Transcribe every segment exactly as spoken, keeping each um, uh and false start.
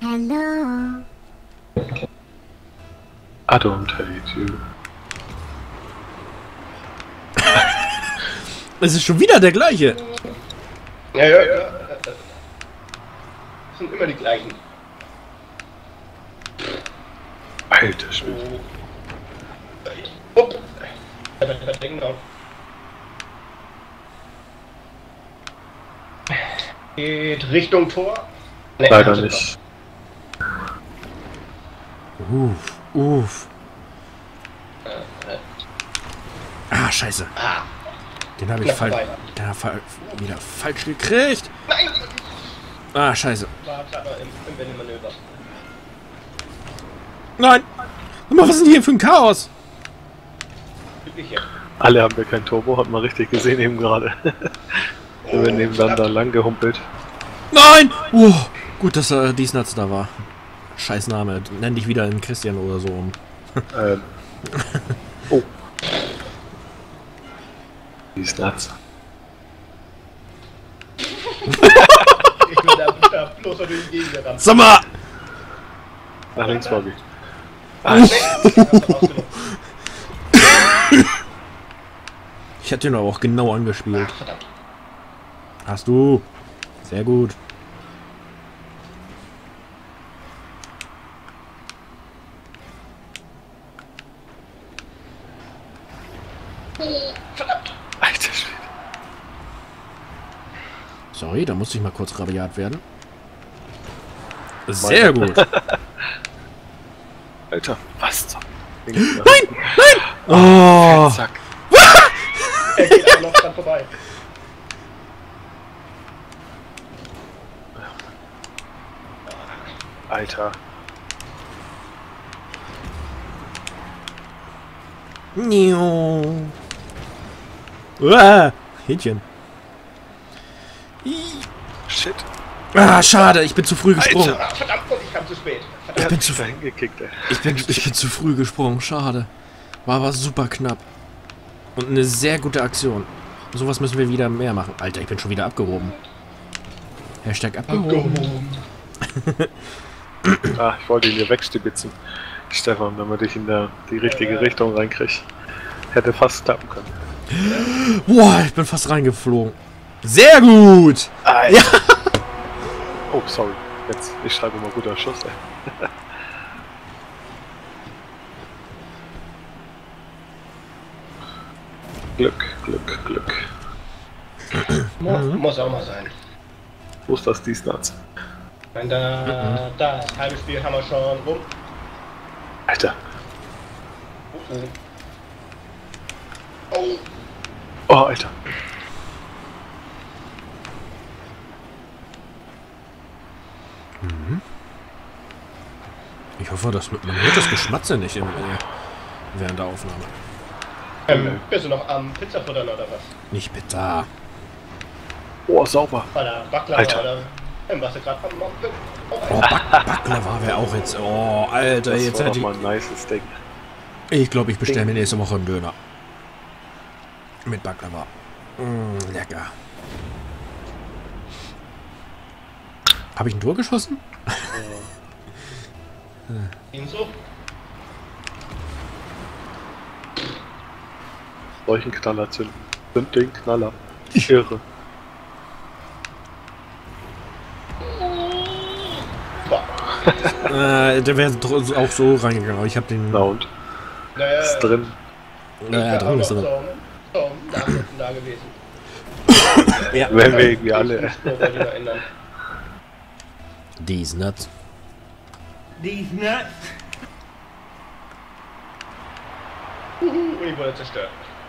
Hello. I don't hate you. Es ist schon wieder der gleiche. Ja, ja, ja. Das sind immer die gleichen. Alter Schwede. Oh. Upp. Verdecken drauf. Geht Richtung Tor. Nee, Leider nicht. Uff, uff. Ah, scheiße. Ah. Den habe ich Knapp fall vorbei. den hab fall wieder falsch gekriegt. Nein! Ah, scheiße. War klar im, im Wendemanöver. Nein! Sag mal, was ist denn hier für ein Chaos? Wirklich hier. Alle haben wir kein Turbo, hat man richtig gesehen eben gerade. Wir werden nebeneinander lang gehumpelt. Nein! Uh, gut, dass äh, dies Nuts da war. Scheiß Name. Nenn dich wieder in Christian oder so um. ähm. Oh. Die ist nuts. Ich bin da, da bloß durch die Gegend gerannt. Sag mal! Nach links, Bobby. Ah, nee, ich hab's rausgenommen. Ich hatte ihn aber auch genau angespielt. Ach, verdammt. Hast du? Sehr gut. Verdammt. Alter Schwede. Sorry, da musste ich mal kurz rabiat werden. Sehr gut. Alter, was zum... Nein! Nein! Oh! Zack. Er geht aber noch dran vorbei. Alter. Nio. Uah, Hähnchen. Shit. Ah, schade, ich bin zu früh gesprungen. Alter. Ah, verdammt, und ich kam zu spät. Ich Verdammt. bin zu hingekickt, ey. Ich bin, ich bin zu früh gesprungen, schade. War aber super knapp. Und eine sehr gute Aktion. Sowas müssen wir wieder mehr machen. Alter, ich bin schon wieder abgehoben. Hashtag abgehoben. Ah, ich wollte ihn hier wegstibitzen. Stefan, wenn man dich in der, die richtige Richtung reinkriegt. Hätte fast klappen können. Boah, ich bin fast reingeflogen. Sehr gut! Alter. Ja. Oh, sorry. Jetzt, ich schreibe mal guter Schuss, ey. Glück, Glück, Glück. Mo muss auch mal sein. Wo ist das Diesnatz? Und da, da, das halbe Spiel haben wir schon rum. Alter. Oh, oh. Oh. Oh, Alter. Ich hoffe, dass man hört das Geschmatze nicht im, äh, während der Aufnahme. Ähm, bist du noch am Pizzafuttern oder was? Nicht bitte. Oh, sauber. Oder Baklava Alter. oder ähm, was du gerade am Morgen. Oh, Oh, Back Baklava wäre auch jetzt. Oh, Alter, Das jetzt war hätte doch ich. mal ein nices Ding. Ich glaube, ich bestelle mir nächste Woche einen Döner. Mit Baklava. Mm, lecker. Habe ich ein Tor geschossen? ihn so? Solchen Knaller zünden. Zünd den Knaller. Irre. Boah. Äh, der wäre auch so reingegangen, aber ich habe den. Na und? Naja, Ist drin. Naja, drin ist so, er. so, Nachrichten da gewesen. Ja. Wenn wir irgendwie alle. Nur wollte ich noch ändern. These nuts. These nuts. Und ich wurde zerstört.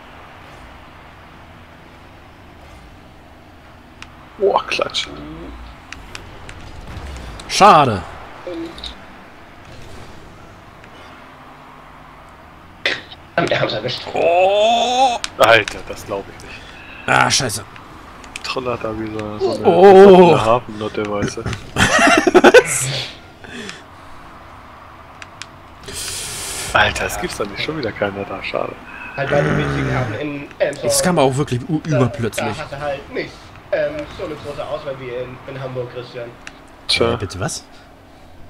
Boah, Klatsch. Schade. Wir haben es erwischt. Oh! Alter, das glaube ich nicht. Ah, scheiße. Trollert da wie so, so eine, Oh. so eine Hafennotte, weißt du. Alter, es gibt's da nicht. Schon wieder keiner da. Schade. Halt weil wir witzigen haben in Elmshorn. Es kam auch wirklich u- Da- überplötzlich. Da hatte halt nicht ähm, so eine große Auswahl wie in, in Hamburg, Christian. Äh, Tja, bitte was?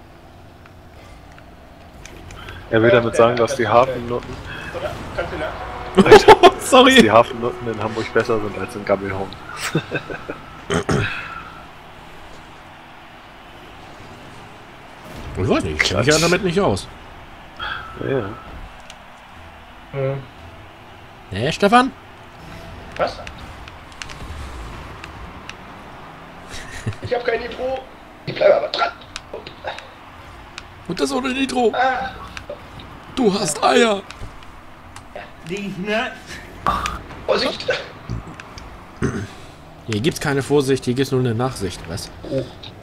Er will damit sagen, dass die Hafennutten, Oder kannst du nach? Alter, dass Sorry. die Hafennutten in Hamburg besser sind als in Gammelhorn. Ich weiß nicht, ich kenne mich ja damit nicht aus. Ja. Hm. Ne, Stefan? Was? Ich hab kein Nitro. Ich bleibe aber dran. Und das ohne Nitro. Ah. Du hast Eier. Die, ne? Vorsicht. Hier gibt's keine Vorsicht, hier gibt's nur eine Nachsicht, was? Oh.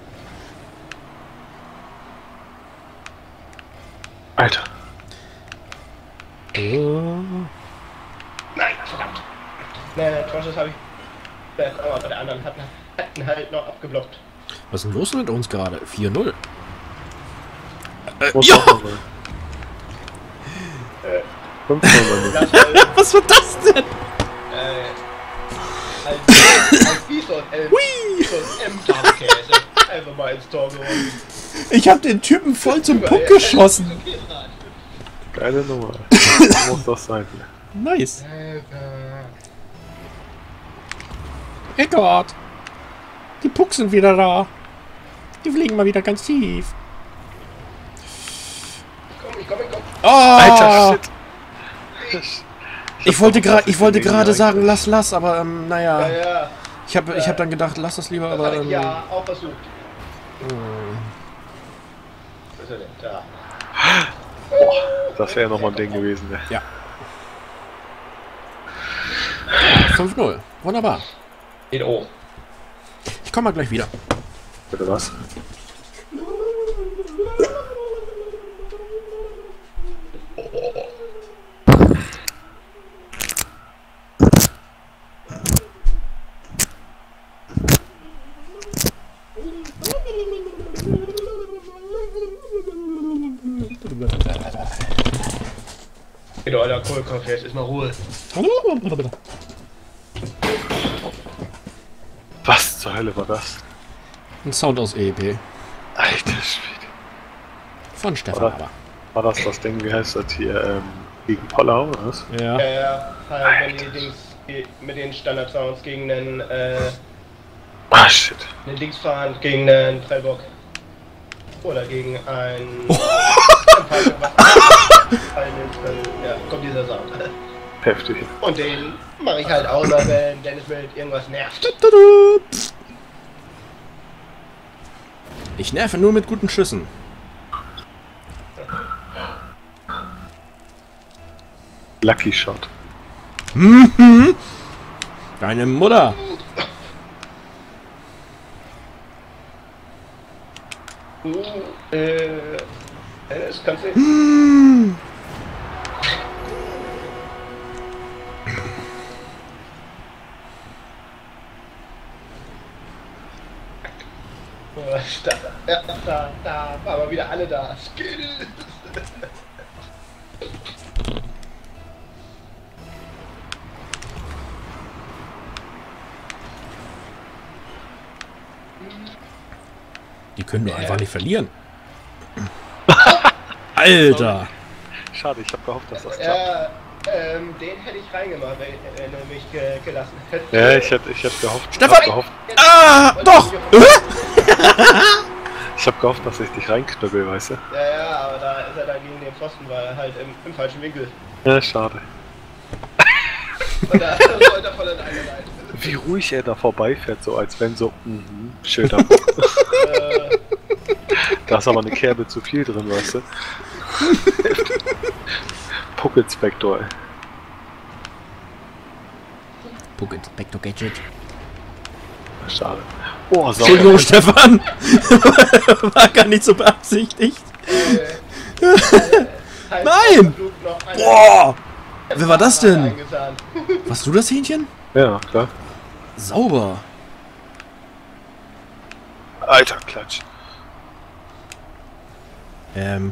Alter. Oh. Nein, verdammt. Nein, nein, Trosses habe ich. Ja, aber bei der anderen hatten, hatten halt noch abgeblockt. Was ist denn los mit uns gerade? vier null. Muss ja. auch mal sein. Äh, fünf null das halt, Was war das denn? äh, als, als wie so ein L, so ein M-Käse einfach mal ins Tor geworfen. Ich hab den Typen voll zum Puck geschossen. Geile Nummer. So muss das sein. Nice. Rekord. Die Pucks sind wieder da. Die fliegen mal wieder ganz tief. Komm, ich komm, ich komm. Oh, Alter, shit. Ich wollte gerade, ich wollte Ding gerade sagen, rein- lass, lass, aber ähm, Ja, naja. ja, Ich habe, ich habe dann gedacht, lass das lieber, das aber hatte ich ähm, ja auch versucht. hm. Was ist er denn? Da. Das wäre nochmal ein Ding gewesen, ne? Ja. fünf null. Wunderbar. In O. Ich komme mal gleich wieder. Bitte was? Du alter Kohlkopf, jetzt ist mal Ruhe. Was zur Hölle war das? Ein Sound aus E E P. Alter Schwede. Von Stefan Oder? aber. War das das Ding, wie heißt das hier, ähm, gegen Pollau, oder was? Ja. Ja, ja, halt, wenn die Dings die mit den Standard-Sounds gegen einen, äh, Ah, shit. einen Dings fahren, gegen einen Prellbock. Oder gegen einen. Ja, kommt dieser Sound. Heftig. Und den mache ich halt auch immer, wenn Dennis mit irgendwas nervt. Ich nerve nur mit guten Schüssen. Lucky Shot. Deine Mutter. Uh, äh, Dennis, kannst du. Oh, da, ja, da, da, waren wir wieder alle da. Skill! Die können doch einfach nicht verlieren. Alter. Schade, ich habe gehofft, dass das klappt. Ja, ähm, den hätte ich reingemacht, wenn, wenn du mich ge gelassen hättest. Ja, ich hätte ich hätte gehofft. Stefan! hab gehofft, Ah, doch! ich habe gehofft, dass ich dich reinknüppel, weißt du? Ja, ja, aber da ist er dann gegen den Pfosten, weil er halt im, im falschen Winkel. Ja, schade. Und da sollte er voll in eine Seite. Wie ruhig er da vorbeifährt, so als wenn so, mhm, Schilder. Äh, Da ist aber eine Kerbe zu viel drin, weißt du? Puckelspektor, ey. Pocket Spector Gadget. Schade. Oh, sauber. Entschuldigung, Stefan. War gar nicht so beabsichtigt. äh, halt Nein! Flug noch eine Boah! Wer war das denn? eingesahen. Warst du das Hähnchen? Ja, klar. Sauber. Alter, Klatsch. Ähm.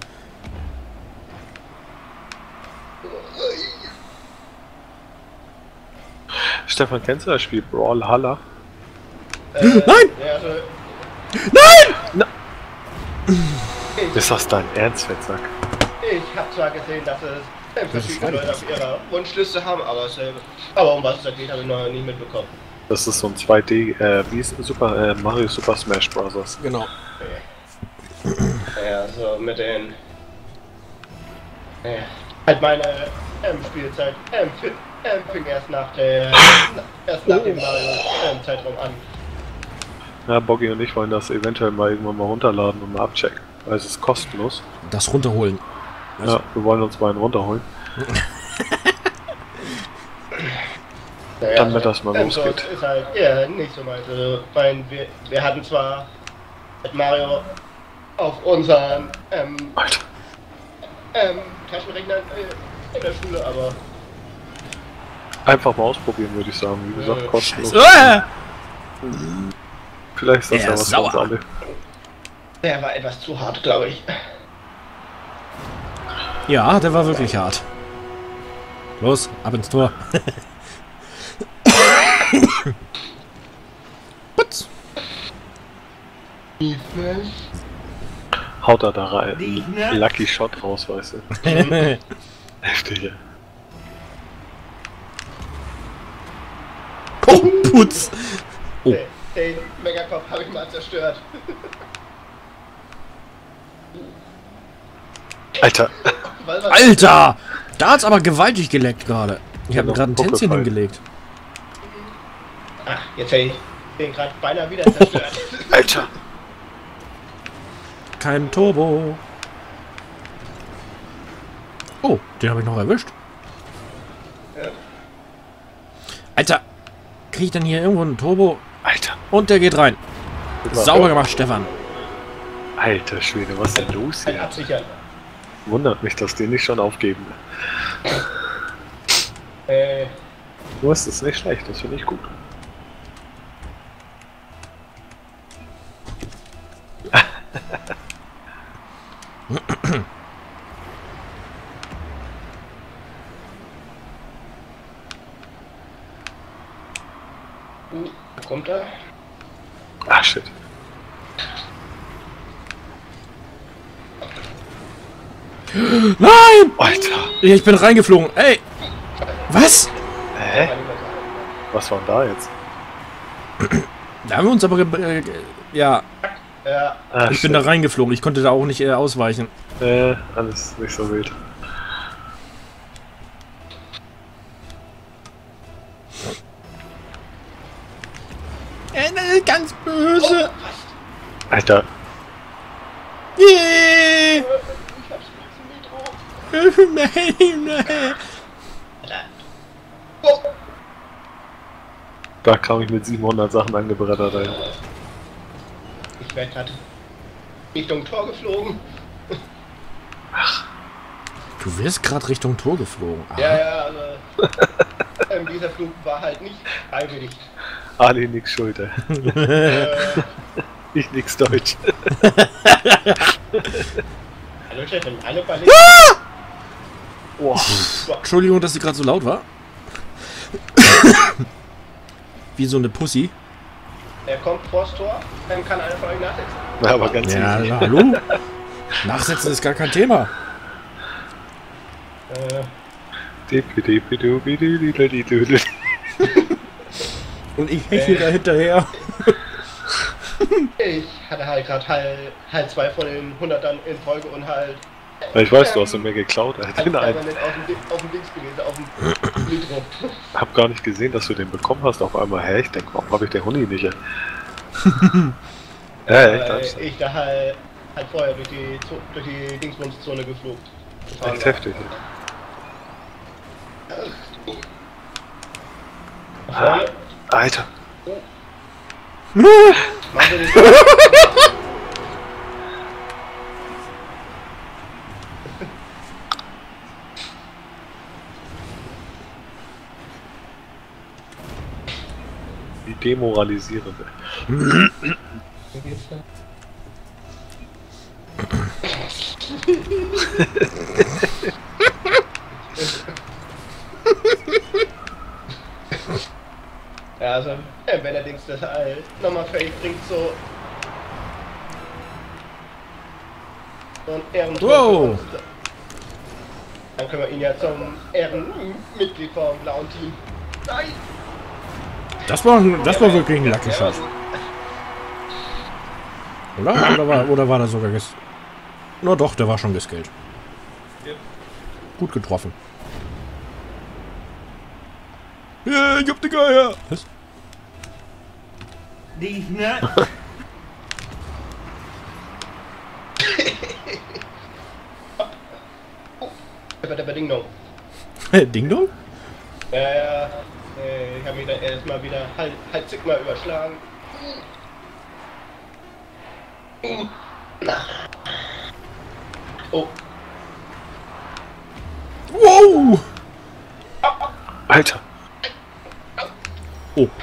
Stefan, kennst du das Spiel Brawlhalla? Äh, Nein! Ja, also, Nein! Ist das dein Ernst, Fettsack? ich habe zwar gesehen, dass es äh, verschiedene freilich Leute auf ihrer Wunschliste haben, aber, es, äh, aber um was es da geht, habe ich noch nicht mitbekommen. Das ist so ein zwei D, äh, wie ist Super, äh, Mario Super Smash Bros. Genau. Ja, so mit den... Ja, halt meine ähm, Spielzeit ähm, fi- ähm, fing erst nach der... erst nach dem Mario-Zeitraum an. Ja, Boggy und ich wollen das eventuell mal irgendwann mal runterladen und mal abchecken. Weil es ist kostenlos. Das runterholen. Ja, wir wollen uns mal einen runterholen. Naja, Damit das mal ähm, so losgeht. ist halt eher nicht so meins. Also, mein, wir, wir hatten zwar mit Mario auf unseren ähm, Alter. ähm, Taschenrechnern äh, in der Schule, aber Einfach mal ausprobieren, würde ich sagen. Wie gesagt, Äh, kostenlos. Ah! Vielleicht ist das Er ja ist was für uns sauer. alle. der war etwas zu hart, glaube ich. Ja, der war wirklich hart. Los, ab ins Tor. Putz. Haut er da rein. Die Nuts. Lucky Shot raus, weißt du. Heftig, ja. Oh, Putz. Oh. Den, den Megakopf habe ich mal zerstört. Alter. Weil was- Alter! Da hat's aber gewaltig geleckt gerade. Ich habe Ja, gerade ein noch Tänzchen gefallen. hingelegt. Ach, jetzt hätte ich den gerade beinahe wieder zerstört. Alter. Kein Turbo. Oh, den habe ich noch erwischt. Ja. Alter, krieg ich denn hier irgendwo einen Turbo? Alter. Und der geht rein. Guck mal. Sauber gemacht, Stefan. Alter Schwede, was ist denn los Ein hier? Absichern. Wundert mich, dass die nicht schon aufgeben. Äh, Du hast es nicht schlecht, das finde ich gut. uh, kommt er? Ah, shit. Nein! Alter. Ich bin reingeflogen. Ey! Was? Hä? Was war denn da jetzt? Da haben wir uns aber... Ge äh, ja, Ja, Ah, ich bin da reingeflogen. Ich konnte da auch nicht äh, ausweichen. Äh, alles nicht so wild. Äh, ganz böse. Alter. Yeah. ich hab's mit dem Metro. Nein, nein. Oh, Da kam ich mit siebenhundert Sachen angebrettert rein. ich werde gerade Richtung Tor geflogen. Du wirst gerade Richtung Tor geflogen. Aha. Ja, ja, also ähm, dieser Flug war halt nicht freiwillig. Ali nix Schulter. Äh, Ich nix Deutsch. hallo Chefin, alle bei Boah. Entschuldigung, dass sie gerade so laut war. Wie so eine Pussy. Er kommt vors Tor, dann kann einer von euch nachsetzen. Ja, aber ganz Ja, easy. hallo? Nachsetzen ist gar kein Thema. Äh, Dipidipidubidididididu. Und ich hechel da hinterher. ich hatte halt gerade halt, halt zwei von den Hundertern in Folge und halt Ja, ich weiß, du hast ihn mir geklaut. Er hat halt den einen. permanent auf dem, Di- auf dem Dings gewesen, auf dem Litro. Hab gar nicht gesehen, dass du den bekommen hast auf einmal. Hä, ich denk, warum hab ich den Huni nicht? Ja, echt, Weil echt, ich da halt, halt vorher durch die, Zo- durch die Dingsbumszone geflogen. gefahren echt war. heftig. Nach vorne. Alter. Mach dir nicht Die demoralisierende. Ja, also, äh, wenn er Dings das halt nochmal fake bringt, so. So ein Ehrentor. Wow. Dann können wir ihn ja zum Ehrenmitglied vom blauen Team. Nein! Das war, das war wirklich ein Lucky Shot. Oder? Oder war, oder war der sogar ges... Na doch, der war schon geskillt. Gut getroffen. Ja, ich hab die Geier! Was? These nuts. Aber der Ding Dong. Ding Dong? Ja, ja. Äh, ich habe mich da erstmal wieder halb, halb zigmal überschlagen. Oh. Wow! Alter. Oh.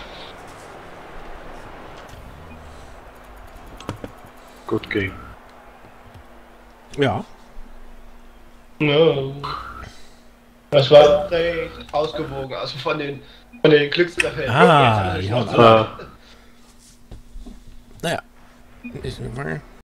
Good game. Ja. No. Das war recht ausgewogen, also von den, von den Glückstreffern. Ah, Jetzt ja. haben wir schon- Ah. Naja. Ich,